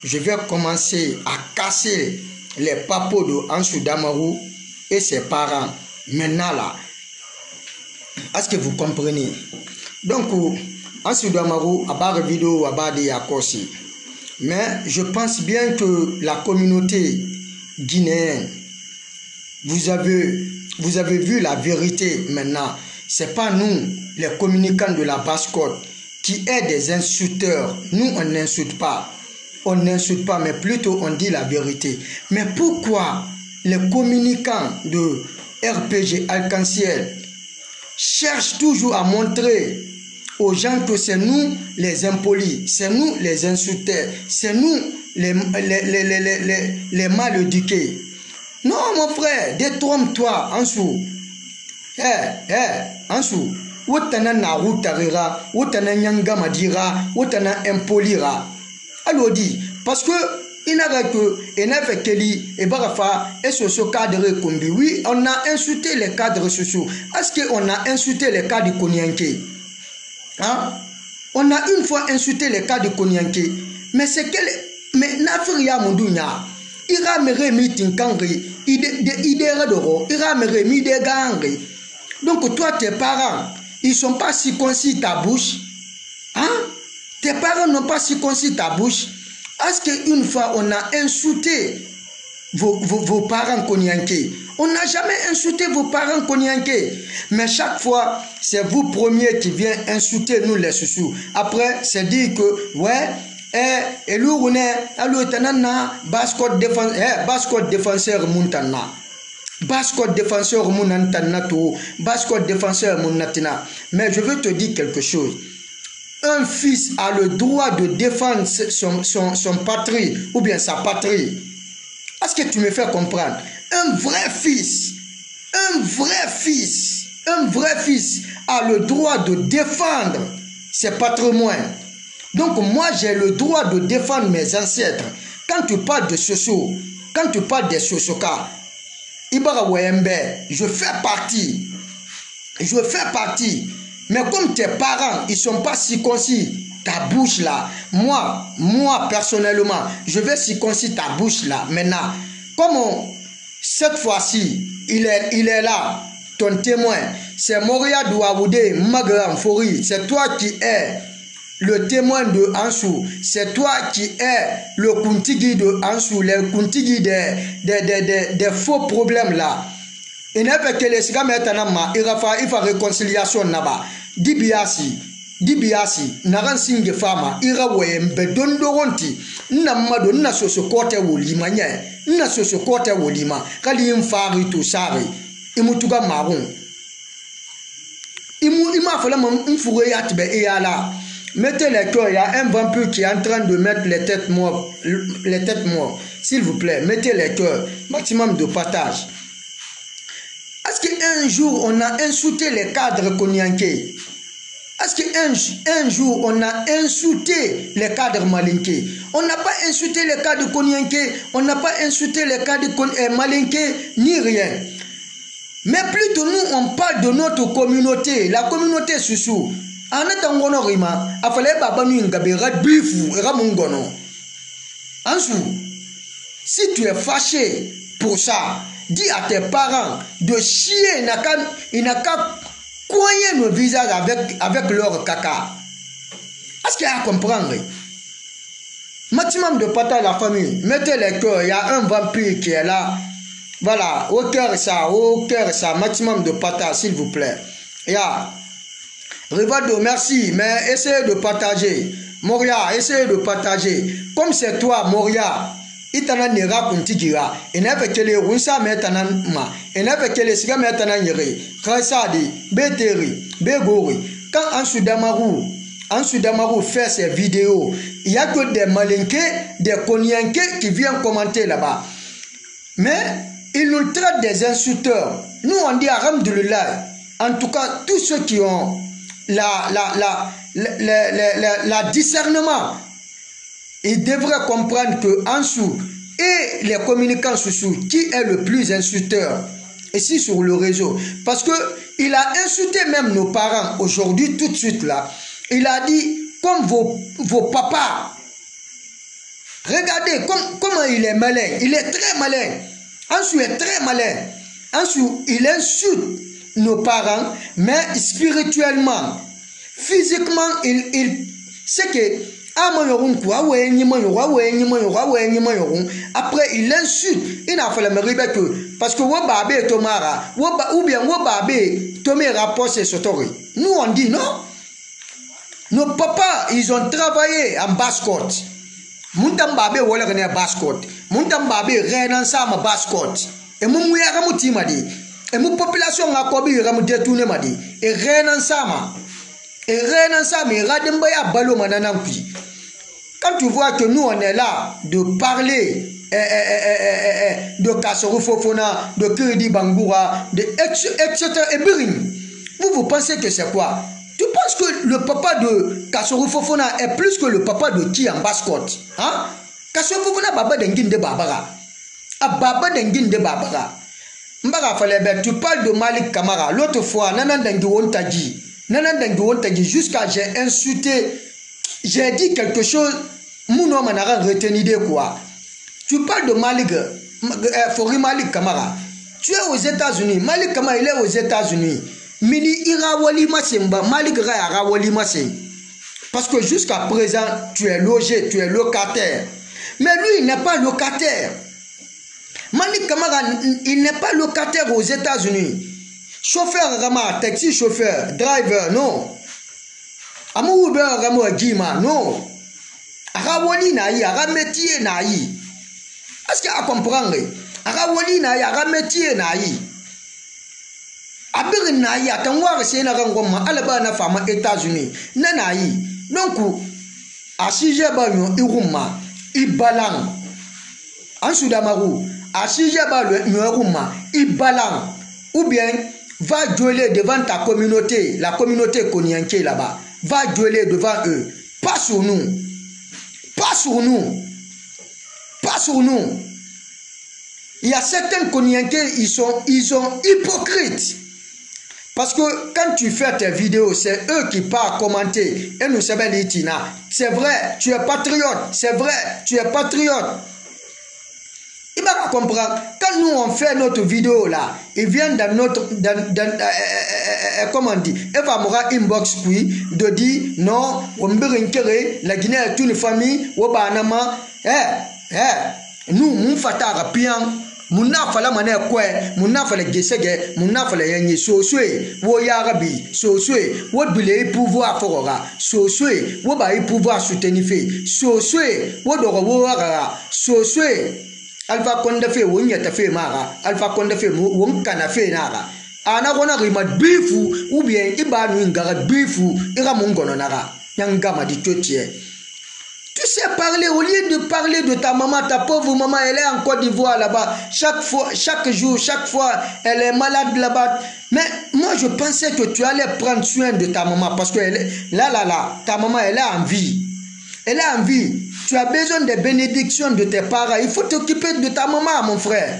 je vais commencer à casser les papeaux de Ansou Damarou et ses parents. Maintenant là, est-ce que vous comprenez? Donc, Ansou Damarou a barre vidéo à barre de Yakosi. Mais je pense bien que la communauté guinéenne, vous avez vu la vérité maintenant. C'est pas nous, les communicants de la Basse-Côte, qui est des insulteurs. Nous, on n'insulte pas. On n'insulte pas, mais plutôt on dit la vérité. Mais pourquoi les communicants de RPG Arc-en-Ciel cherchent toujours à montrer aux gens que c'est nous les impolis, c'est nous les insulteurs, c'est nous les mal éduqués? Non, mon frère, détrompe-toi, Ansou. Ansou. Wotana na routarira, wotana nyangama dira, wotana impolira. Alors dit, parce que il n'a que et n'a fait Kelly et Barafa et ce cadre combi. Oui, on a insulté les cadres sociaux. Est-ce qu'on a insulté les cadres de Konyanké? Hein? On a une fois insulté les cadres de Konyanké. Mais c'est quel. Mais n'affaire Mondounya. Ira mere meeting kangri. Idera d'oro. Ira mere mi de gangri. Donc toi, tes parents, ils ne sont pas circoncis ta bouche. Hein? Tes parents n'ont pas circoncis ta bouche. Est-ce qu'une fois on a insulté vos parents konyanké? On n'a jamais insulté vos parents konyanké. Mais chaque fois, c'est vous premiers qui viennent insulter nous les sous. Après, c'est dire que, ouais, et l'ourne, alors tanana, Basse-Côte défenseur Muntana. Basse-Côte défenseur Munantanato, Basse-Côte défenseur Munatina. Mais je veux te dire quelque chose. Un fils a le droit de défendre son patrie ou bien sa patrie. Est-ce que tu me fais comprendre? Un vrai fils a le droit de défendre ses patrimoines. Donc moi j'ai le droit de défendre mes ancêtres. Quand tu parles de Soso, quand tu parles des Sosoka, Ibara Wembe, je fais partie. Mais comme tes parents, ils ne sont pas circoncis, ta bouche là, moi personnellement, je vais circoncis ta bouche là. Maintenant, comme cette fois-ci, il est là, ton témoin, c'est Moria Douaboudé, Magra Mfori, c'est toi qui es le témoin de Ansou, c'est toi qui es le Kuntigi de Ansou, le Kuntigi des faux problèmes là. Il n'y a pas que les sigames étanama, il faut réconciliation là-bas. Dibiasi, naran singe fama, ira wembe dondoronti, namado na soso kote wolima nye, na soso kote wolima, kali mfari to sari, imutuga marron. Ima fala mfoure yatbe eyala. Mettez les cœurs, il y a un vampire qui est en train de mettre les têtes mortes. S'il vous plaît, mettez les cœurs, maximum de partage. Est-ce qu'un jour on a insulté les cadres konyanké? Est-ce qu'un jour on a insulté les cadres malinké? On n'a pas insulté les cadres konyanké, on n'a pas insulté les cadres malinké, ni rien. Mais plutôt nous on parle de notre communauté, la communauté Soussou. En étant rima, il fallait pas nous bifu, Ansou, si tu es fâché pour ça, dis à tes parents de chier, il n'a qu'à coigner nos visages avec leur caca. Est-ce qu'il y a à comprendre? Maximum de partage à la famille. Mettez les cœurs, il y a un vampire qui est là. Voilà, au cœur ça, maximum de partage, s'il vous plaît. Yeah. Rivaldo, merci, mais essayez de partager. Moria, essayez de partager. Comme c'est toi, Moria, itana nera kuntigira. Et n'a fait que les roussa metana ma. Et n'a fait que les siga metana yere. Khasadi, Beteri, Begori. Quand Ansou Damarou fait ses vidéos, il n'y a que des malinqués, des konyankés qui viennent commenter là-bas. Mais ils nous traitent des insulteurs. Nous on dit alhamdoulilah. En tout cas, tous ceux qui ont la discernement, ils devraient comprendre que Ansou et les communicants Soussou, qui est le plus insulteur ici sur le réseau, parce que il a insulté même nos parents aujourd'hui tout de suite là. Il a dit comme vos papas Regardez comment il est malin. Il est très malin. Ansou est très malin. Ansou, il insulte nos parents, mais spirituellement, physiquement, il sait que après il insulte. Il n'a fallu me répéter que parce que Wababé Tomara, ou bien Wababé Tomera Posse Sotori. Nous on dit non. Nos papas, ils ont travaillé en basse-côte. Muntambabe wala gane basse-côte. Muntambabe renan sama basse-côte. Et mon mouya ramuti madi. Et mon population a kobi ramu détourné madi. Et renan sama. Et renan sama, et radembaya balo mananankui. Quand tu vois que nous on est là de parler de Kassourou Fofona, de Kiridi Bangoura, etc. et Biring, vous pensez que c'est quoi? Tu penses que le papa de Kassourou Fofona est plus que le papa de qui en basse-côte? Hein? Kassourou Fofona baba d'engin de Babara. Ah baba d'engin de Babara. Mbara Falebe, tu parles de Malik Kamara. L'autre fois, Nanan Dengi Wontagi. Nanan Dengi Wontagi, jusqu'à j'ai insulté, j'ai dit quelque chose, mon homme en a retenu de quoi? Tu parles de Malik, Fori Malik Kamara. Tu es aux États-Unis. Malik Kamara, il est aux États-Unis. Mini ira wali masemba, Malik Raya wali masem. Parce que jusqu'à présent, tu es logé, tu es locataire. Mais lui, il n'est pas locataire. Malik Kamara, il n'est pas locataire aux États-Unis. Chauffeur Rama, taxi chauffeur, driver, non. Amou Uber Ramo Jima, non. Arawali naï, aramétier naï. Est-ce qu'il a compris? Arawali naï, aramétier naï. Abir naï, attends-moi, c'est un rangoma, alaba na femme États-Unis. Nanaï. Donc, à Sijabanyo, Iruma, Ibalang. En Soudamaru, à Sijabanyo, Iruma, Ibalang. Ou bien, va gueuler devant ta communauté, la communauté Konyanké là-bas. Va gueuler devant eux. Pas sur nous. Pas sur nous. Pas sur nous. Il y a certains Konyankés, ils sont hypocrites. Parce que quand tu fais tes vidéos, c'est eux qui partent commenter. Et nous savons l'Itina. C'est vrai, tu es patriote. C'est vrai, tu es patriote. Il va comprendre. Quand nous on fait notre vidéo là, ils viennent dans notre comment on dit, il va m'aura inbox de dire non, on me la Guinée est une famille, Wabanama, nous, mon fatara pian, mon fala mané quoi, mon fala gesege, mon fala yanyi sosue, wo yarabi, sosue, wo bile pouvoir forora, sosue, wo ba pouvoir soutenir fait, sosue, wo doro wo ara, sosue. Alpha Konde fe wonya ta fe mara Alpha Konde fe won kana fe nara ana gona rima bifu ou bien iba nu ngara bifu ira mongono nara nyanga ma di totie. Tu sais parler au lieu de parler de ta maman, ta pauvre maman, elle est en Côte d'Ivoire là-bas. Chaque jour, chaque fois, elle est malade là-bas. Mais moi, je pensais que tu allais prendre soin de ta maman parce que ta maman, elle est en vie. Elle est en vie. Tu as besoin des bénédictions de tes parents. Il faut t'occuper de ta maman, mon frère.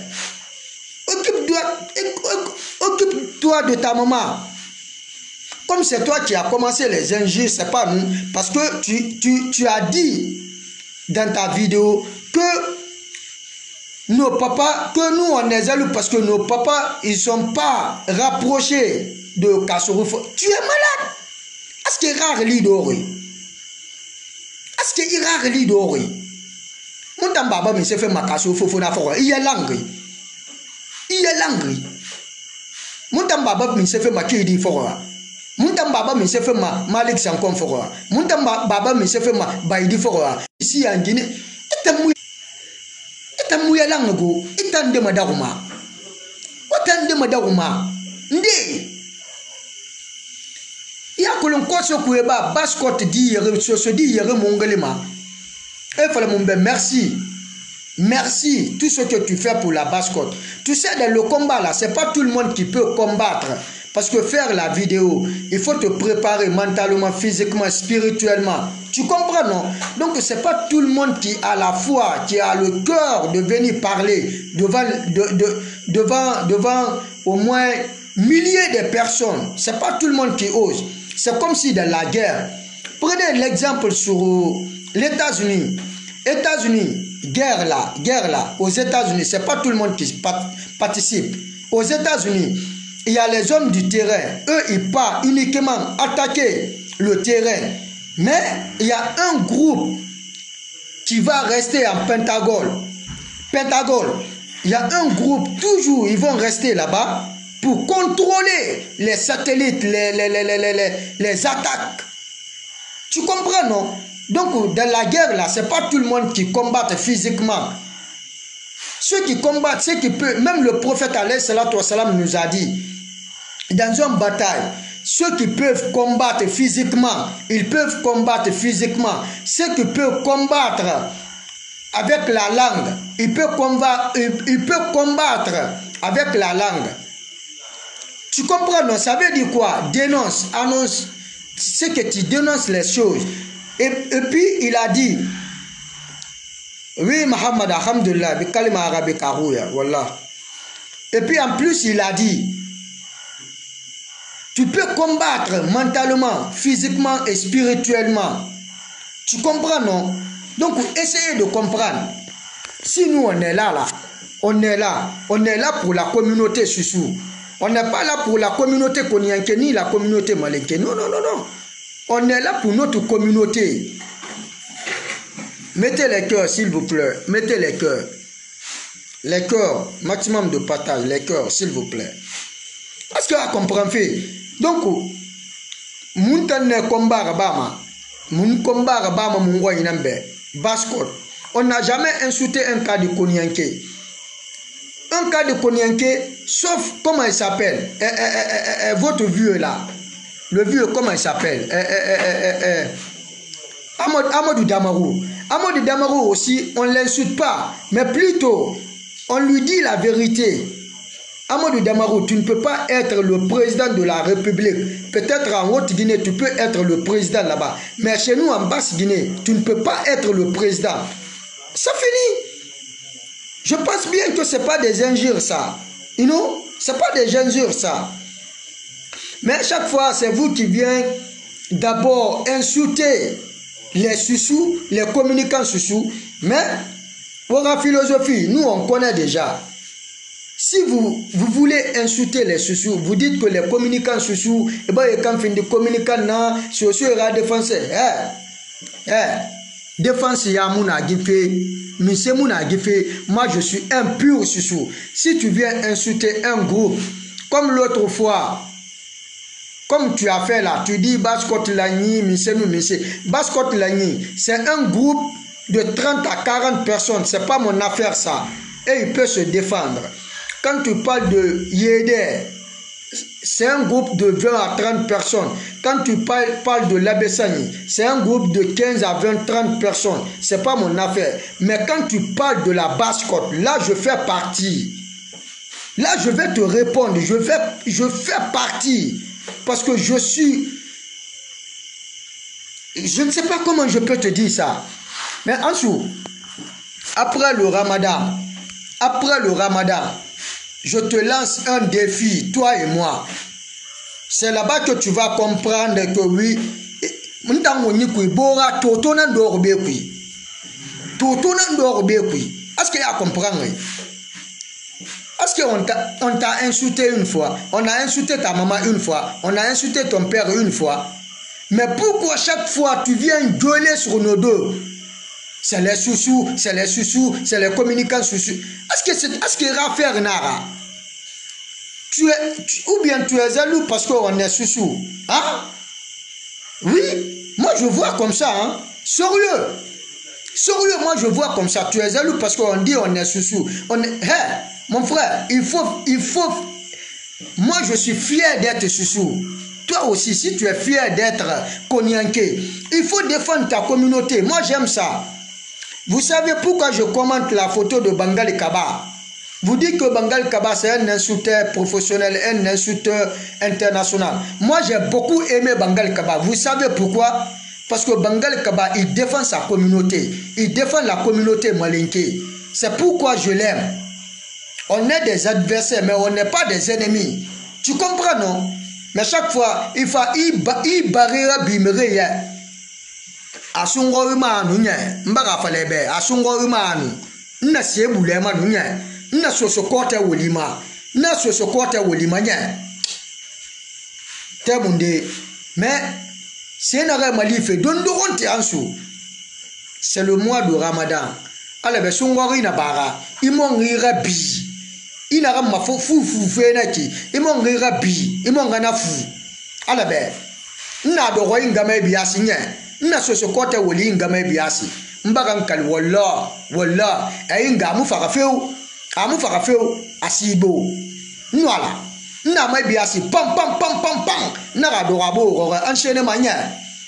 Occupe-toi de ta maman. Comme c'est toi qui as commencé les injures, c'est pas nous. Parce que tu as dit dans ta vidéo que nos papas, que nous on est jaloux parce que nos papas, ils ne sont pas rapprochés de Kassourou. Tu es malade. Est-ce qu'il y a rare l'idori? Est-ce qu'il y a rare l'idori? Mon tambaba me se fait ma Kassourou Fofona fora. Il y a l'angri. Il y a l'angri. Mon tambaba me se fait ma Kidi fora. Muntam baba me se fait ma Malik Sankon fora. Muntam baba me se fait ma Baidi fora. Ici en Guinée, etamouya lango, etande madaruma. Otande madaruma. Ndé. Ya kolon koso kueba baskot di yere so di yere mongelema. Et fallait mon ben merci. Merci tout ce que tu fais pour la basse-côte. Tu sais, dans le combat là, c'est pas tout le monde qui peut combattre. Parce que faire la vidéo, il faut te préparer mentalement, physiquement, spirituellement. Tu comprends, non? Donc, c'est pas tout le monde qui a la foi, qui a le cœur de venir parler devant au moins milliers de personnes. C'est pas tout le monde qui ose. C'est comme si dans la guerre. Prenez l'exemple sur les États-Unis. États-Unis, guerre là, aux États-Unis, c'est pas tout le monde qui participe. Aux États-Unis, il y a les hommes du terrain. Eux, ils partent uniquement attaquer le terrain. Mais il y a un groupe qui va rester en Pentagone. Il y a un groupe, toujours, ils vont rester là-bas pour contrôler les satellites, les attaques. Tu comprends, non? Donc, dans la guerre, là, ce n'est pas tout le monde qui combat physiquement. Ceux qui combattent, ceux qui peuvent, même le prophète alayhi salatu wassalam nous a dit, dans une bataille, ceux qui peuvent combattre physiquement, ils peuvent combattre physiquement. Ceux qui peuvent combattre avec la langue, ils peuvent combattre avec la langue. Tu comprends, non? Ça veut dire quoi? Dénonce, annonce, c'est que tu dénonces les choses. Et puis il a dit, oui, Muhammad, alhamdulillah, bikalima arabe karouya, wallah. Et puis en plus, il a dit, tu peux combattre mentalement, physiquement et spirituellement. Tu comprends, non? Donc, essayez de comprendre. Si nous, on est là, on est là pour la communauté Soussou. On n'est pas là pour la communauté Konyanké ni la communauté Malenké. Non, non, non, non. On est là pour notre communauté. Mettez les cœurs, s'il vous plaît. Mettez les cœurs. Les cœurs, maximum de partage. Les cœurs, s'il vous plaît. Est-ce que vous comprenez? Donc, mon combat Rabama, mon combat Rabama, mon roi Inambe, Baskot. On n'a jamais insulté un cas de Konyanké. Un cas de Konyanké, sauf comment il s'appelle, votre vieux là. Le vieux, comment il s'appelle? Amadou Damarou. Amadou Damarou aussi, on ne l'insulte pas, mais plutôt, on lui dit la vérité. Amadou Damarou, tu ne peux pas être le président de la République. Peut-être en Haute-Guinée, tu peux être le président là-bas. Mais chez nous, en Basse-Guinée, tu ne peux pas être le président. Ça finit. Je pense bien que ce n'est pas des injures, ça. You know? Ce n'est pas des injures, ça. Mais à chaque fois, c'est vous qui venez d'abord insulter les Soussous, les communicants Soussous. Mais, pour la philosophie, nous, on connaît déjà. Si vous voulez insulter les Soussous, vous dites que les communicants Soussous, et bien, quand fin de communicants, non, Soussou sera défoncé. Défense Yamouna Gifé, Monsieur Mouna Gifé, moi je suis un pur Soussou. Si tu viens insulter un groupe, comme l'autre fois, comme tu as fait là, tu dis Baskot Lagni, Monsieur. Baskot Lagni, c'est un groupe de 30 à 40 personnes, c'est pas mon affaire ça. Et il peut se défendre. Quand tu parles de Yéder, c'est un groupe de 20 à 30 personnes. Quand tu parles de l'Abessani, c'est un groupe de 15 à 20, 30 personnes. Ce n'est pas mon affaire. Mais quand tu parles de la Basse-Côte, là, je fais partie. Là, je vais te répondre. Je fais partie. Parce que je suis... Je ne sais pas comment je peux te dire ça. Mais en dessous, après le Ramadan, je te lance un défi, toi et moi. C'est là-bas que tu vas comprendre que oui, est-ce qu'il y a à comprendre? Est-ce qu'on t'a insulté une fois? On a insulté ta maman une fois. On a insulté ton père une fois. Mais pourquoi chaque fois tu viens gueuler sur nos dos? C'est les Soussous, c'est les communicants Soussous. Est-ce qu'il y a affaire Nara? Ou bien tu es jaloux parce qu'on est Soussou. Hein? Oui, moi je vois comme ça. Hein? Sérieux, moi je vois comme ça. Tu es jaloux parce qu'on dit on est Soussou. Mon frère, il faut... Moi je suis fier d'être Soussou. Toi aussi, si tu es fier d'être Konyanké, il faut défendre ta communauté. Moi j'aime ça. Vous savez pourquoi je commente la photo de Bangal Kaba? Vous dites que Bangal Kaba c'est un insulteur professionnel, un insulteur international. Moi j'ai beaucoup aimé Bangal Kaba. Vous savez pourquoi? Parce que Bangal Kaba il défend sa communauté. Il défend la communauté malinké. C'est pourquoi je l'aime. On est des adversaires mais on n'est pas des ennemis. Tu comprends non? Mais chaque fois il faut y barrer bimere. asungori manu nye mbaga falebe asungori manu na sebule manu nye na sosokote wolima na sosokote wolima nye temunde mais c'est na malife dondoronte ansu c'est le mois de Ramadan ala be sungori na bara imongira bi ina ma fu fenaki imongira bi imongana fu ala be na do ko ingame biasi nye na sosokote woli ingame biasi mbaga nkali walla ayinga amu faka feu asibo nwala na ma biasi pam na ga do rabo enchaîner manya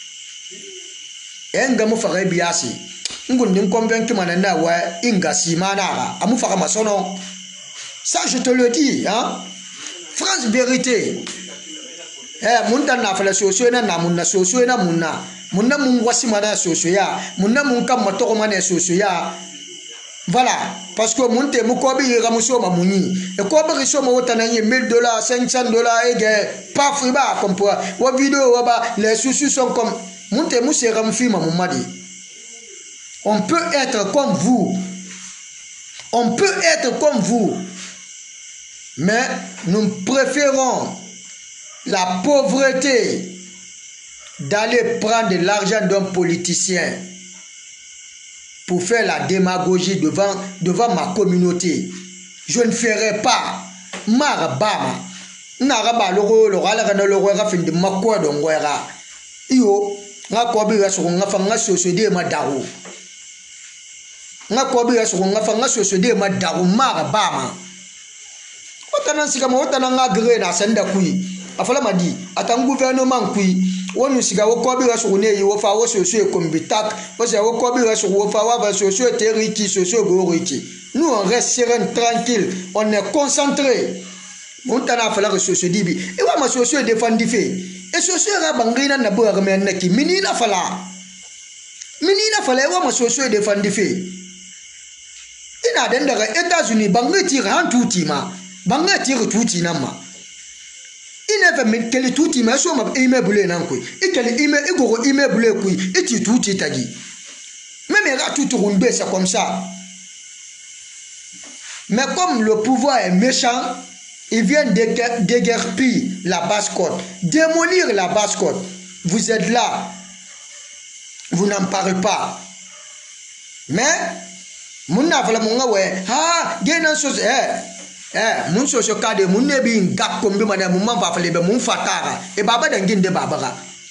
enga mu faka biasi ngundi convaincu manana wa inga simana amu faka masono. Ça je te le dis hein, France vérité. Munta na fala soso na munna soso na munna mun wasi mana soso ya munna mun kam matoko mana soso ya. Voilà, parce que munte mukobi ramuso ma muni e ko ba riso ma wota na $1000 $500 et paf iba comme pour wa vidéo wa ba les soso sont comme munte musse ramfi ma mumadi. On peut être comme vous. On peut être comme vous. Mais nous préférons la pauvreté d'aller prendre de l'argent d'un politicien pour faire la démagogie devant ma communauté. Je ne ferai pas marabama naraba loro ala kana loro ga fin de makwa do ngwera iyo nga ko bi ga so nga fa nga so de ma dawo nga ko bi ga so nga fa nga so de ma dawo marabama otana sika mo otana nga gre na senda kui afala madi atan gouvernement kui wonu siga wo ko bi raso ne yi wo fa wo soso e kombitak wo se wo ko bi raso wo fa wa soso e teriki soso go riki. Nous on reste serein tranquille, on est concentré. Mon tana fala que soso dibi e wa ma soso e defandi fe e soso ra bangina na bo ga men neki minina fala e wa ma soso e defandi fe ina den daga États-Unis bangati ran tuti ma bangati tuti na ma ina fa men kele tuti ma so ma immeuble nan ko e kele immeuble ko e ti tuti tagi même ra tuti runde c'est comme ça. Mais comme le pouvoir est méchant, ils viennent déguerpir la basse-côte, démolir la basse-côte. Vous êtes là, vous n'en parlez pas. Mais mon avla monga we ha gena so mun so kade mun ne bi ngap ko mbi mana mun man fa fale be mun fatara e baba da nginde baba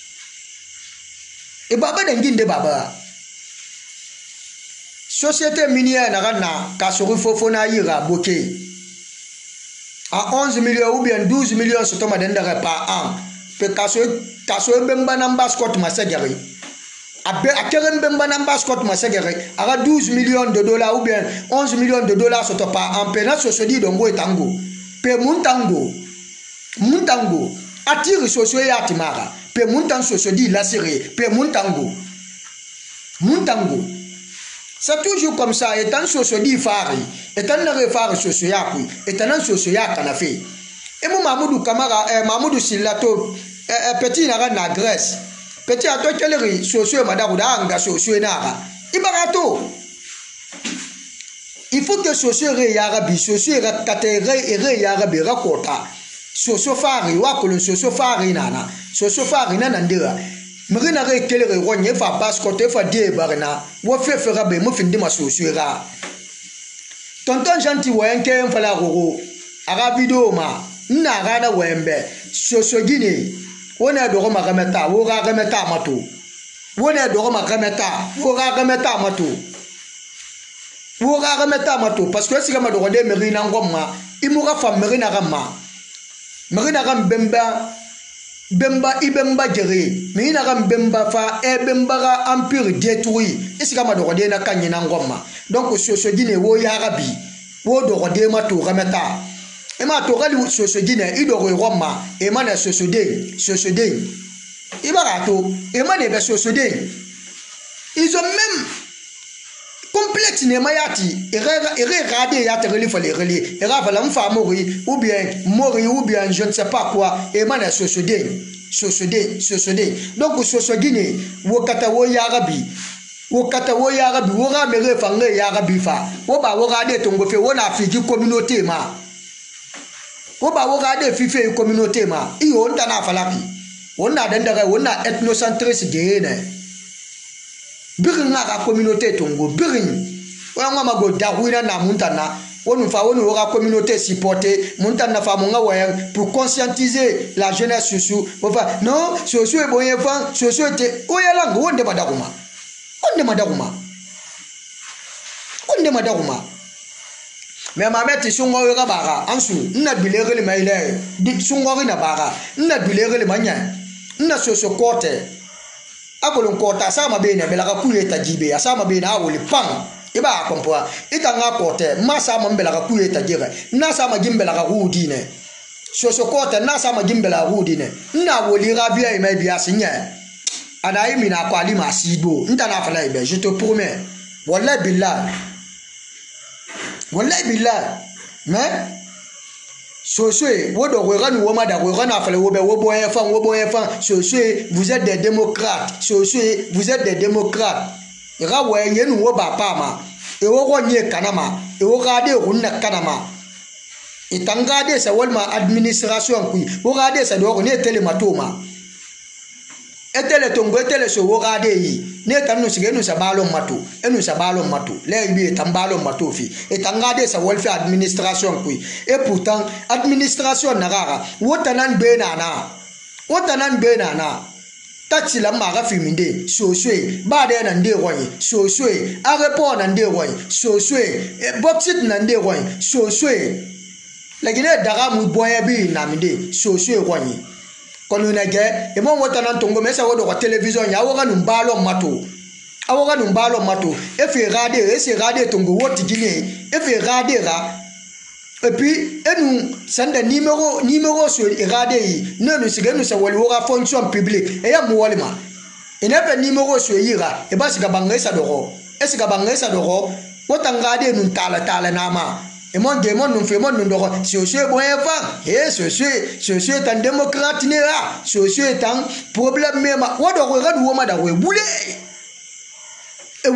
société minière na kasori fofona yira boké à 11 millions ou bien 12 millions sur ton madendere par an pe kaso bemba namba scott masagari abe akere bemba namba scott masagari ara 12 millions de dollars ou bien 11 millions de dollars sur ton par an pe na sosodi dongo etango pe muntango atiri soso ya timara pe muntan sosodi la série pe muntango. C'est toujours comme ça, étant sosodi fari, étant na fari soso ya kui, étant soso ya kanafe. Et mon Mamoudou Kamara, Mamoudou Silato, petit na Grèce, petit ato keleri soso madarouda anga soso nara. Ibarato. Il faut que soso re yarabi, soso katere ere yarabi rakota. Soso fari wa kolon soso fari nana, soso fari nana ndira. Mrina re kelere ronye fa basse côté fa die barna wo fe fera be mo finde ma sosuera tonton gentil wo enke mfala roro aga video ma na gana wembe sosogine wona do ma gameta wo ga gameta mato wona do ma gameta wo ga gameta mato parce que si kama do de mrina ngoma imura fa mrina gam bemba ibemba jere mina gam bemba fa bemba ga empire détruit isika ma do de na kanyina ngoma donc soso gine wo yarabi wo do de ma to rameta e ma to gali soso gine i do roma e ma na soso de ibarato e ma ne be soso de ils ont même complexe ne mayati regarder ya te relief les relais et rava la mfa mori ou bien je ne sais pas quoi et man sosodé donc sosogine wo kata wo yarabi wo ra mere fange yarabi fa wo ba wo ga de tongo fe wo na fiji communauté ma wo ba wo ga de fife communauté ma iyo nta na falapi wonna dendere wonna ethnocentriste de ne birin na ka communauté tongo birin wa ma go dawina na muntana wonu fa wonu ka communauté supporter muntana fa monga wa pour conscientiser la jeunesse susu fa non soso e boye fa soso te o yala wonde madakuma mais ma mette sungo ga bara ansu na bilere le maile di sungo na bara na bilere le manya na soso kote akolon kota sama be na belaka kuye tajibe asama be na awoli pang iba kompoa itanga kote masa mambela ka kuye tajira na sama gimbela ka hudine soso kote na sama gimbela hudine na woli rabia e mai bia sinya anayi mina kwa lima sido ntana fala ibe je te promets wallahi billah mais Sosé, vous êtes des démocrates. Sosé, vous êtes des démocrates. Et là, vous avez nous pas et vous avez kanama, et vous regardez runna kanama. Et tant regardez ça, vous administration qui, vous regardez ça, vous avez télématoma. Et tel tongo, et tel se vous regardez. Ne tanu sige nu sabalon matu enu sabalon matu le bi tambalon matu fi et tangade sa welfare administration kui et pourtant administration nagara wotanan benana taxi la maga fiminde soswe ba de na nde royi soswe a report na nde royi soswe boxit na nde royi soswe la gine daga mu boye bi na minde soswe royi kono na ge e mo wotana tongo mesa wodo kwa television ya woga numbalo mato e fi rade e se rade tongo woti gine e fi rade ra et puis e nous sanda numéro sur rade yi nonu sigenu sa wali woga fonction publique e ya mo wali ma e ne pe numéro sur yira e ba siga bangesa doro wotanga de nun tala na ma et mon démon nous fait mon ndoro socio boyen fa et socio est un démocrate ne là socio est un problème même wodo ko gadu woma da we boulé e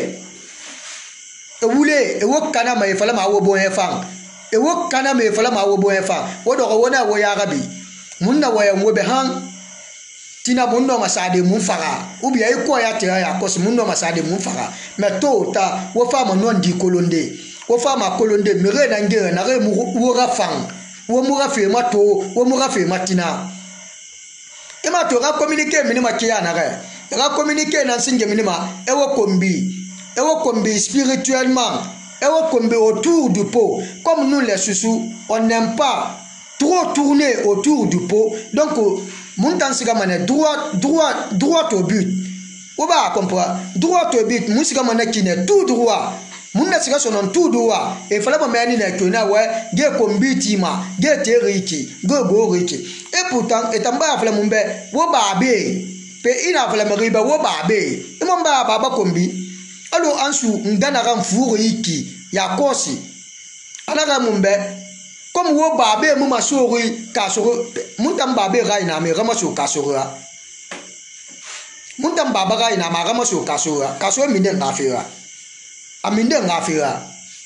wokana ma ifala ma wo boyen fa e wokana ma ifala ma wo boyen fa wodo ko wona wo ya gabi munna wo ya ngobe han tina munno masade mun fara ubi ay ko ya te ya ko munno masade mun fara mais to ta wo fa ma non di kolonde wo fama kolonde mere na ngere na re mu rafang wo mu rafe mato wo mu rafe matina e ma to ga communiquer minima kiya na ga communiquer na singe minima e wo kombi spirituellement e wo kombi autour du pot comme nous les sous on n'aime pas trop tourner autour du pot donc mon temps siga mané droit au but wo ba comprendre droit au but musiga mané qui n'est tout droit munda siga sonon tout droit et fallait pas mener na kona ouais ge kombiti ma ge teriki go riki et pourtant etamba fala mumbe wo babe pe ina fala meriba wo babe imamba baba kombi alo ansu ndana ram furu iki ya kosi anaka mumbe comme wo babe mu masori kasoro muntam babe ga ina me rama so kasoro muntam baba ga ina ma rama so kasoro minde ngafira aminde ngafira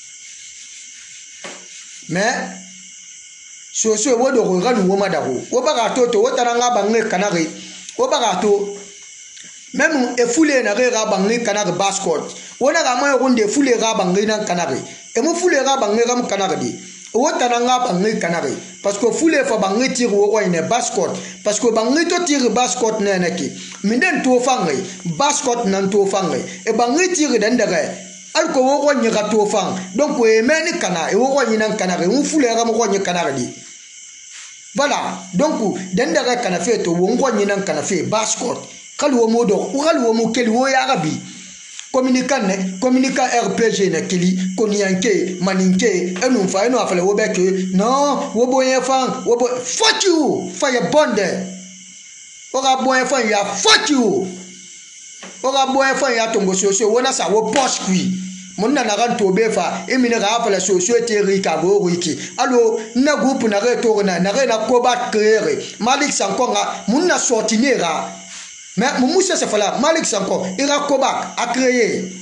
mais soso wodo ko ganu wo madako wo baga to wotaranga bangne kanari wo baga to même e foule na ga bangne kanari bascot wona ga moyo kunde foule ga bangne nan kanari e mo foule ga bangne ga kanari di wotaranga bangne kanari parce que foule fa bangne tire wo ine bascot parce que bangne to tire bascot na naki minden to fangai bascot nan to fangai e bangne tire dandare alko wo nyi ga to fang donc e meni kana e wo nyi nan kana e foule ga mo nyi kana di voilà donc dandare kana fe to wo nyi nan kana fe bascot kali wo modo kali wo mo keli wo ya gabi communicant RPG na kili koniyanke maninke enu fa enu afale wo beke non wo boyen fan wo fuck you fire bonde wo ga boyen fan ya fuck you wo ga boyen fan ya tongo soso wona sa wo posh kui Monna na ran tobe fa e mina ga fala société rika go wiki allo na groupe na re to na koba créer Malik Sanko nga munna sortinera mais Moussa se fala Malik Sanko ira koba a créer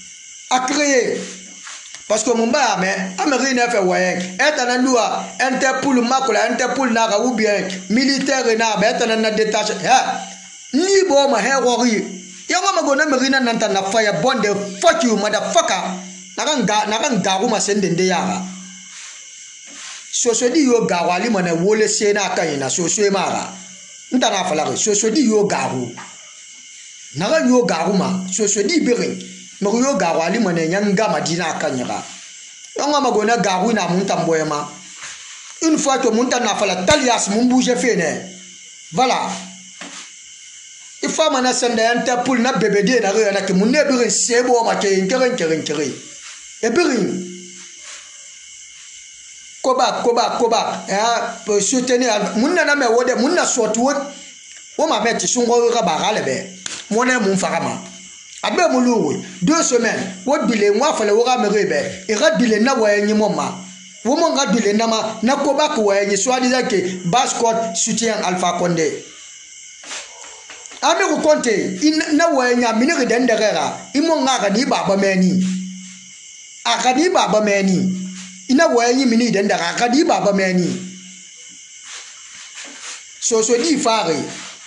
parce que mon ba mais amérine fait ouais etana loi Interpol makola Interpol na ga ou bien militaire na ba etana na détaché ni bo ma herori yango magona merina nanta na fire bonde fuck you motherfucker nakan garu masendende yara soso di yo garu ali mana wole sena kayina soso e mara nta na fala soso di yo garu nakan yo garu ma soso di birin mo yo garu ali mana nyanga madina kanyira yango magona garu na munta mboyema une fois que munta na fala talias mun bouge fene voilà il faut mana sende Interpol na bebede na re na ke munne birin sebo ma ke keren e birin koba pour soutenir munna na me wode munna sorti wo ma metti sungo ga bagale be mona mun farama abe muluwe 2 semaines wo dile nwa fale wo ga merebe e ga dile na wa enyi moma wo mo ga dile na ma na koba ko wa enyi so adiza ke Bascott soutien Alpha Condé ame ko konte na wa nya miniri dendera imo ngaka ni baba meni akadi baba meni ina wa enyi mini dendera akadi baba meni soso di fare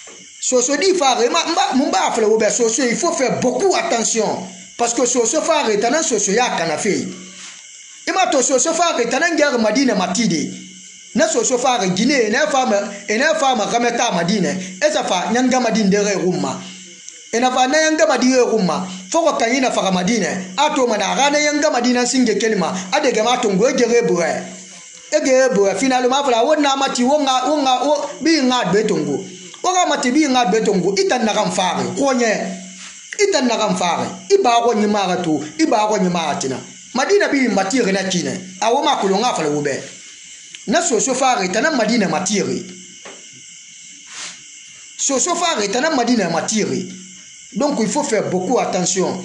mba fle obe soso il faut faire beaucoup attention parce que soso fare tanan soso ya kana fe ima to soso fare tanan ngar Madina matide na soso fare Guinée na fama kameta Madina esa fa nyanga Madina dere rumma ena fa na yanga Madina rumma foko kanyina fa Madina ato mana rana yanga Madina singe kelima adege matongo ejere buwe finalement fala wona mati wonga bi nga betongo oga mati bi nga betongo itan na kamfare konye itan na kamfare iba ko nyima to iba ko nyima tina Madina bi matire na kine awo makulu nga fala wobe na soso fare tanan Madina matire donc il faut faire beaucoup attention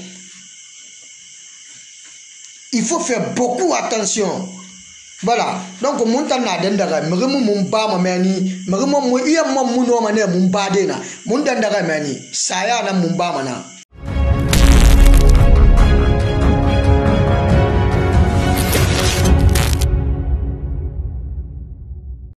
voilà donc mon tan na dendara merimu mun ba ma meni merimu mu iya mun no ma ne mun ba de na mun dendara meni saya na mun ba mana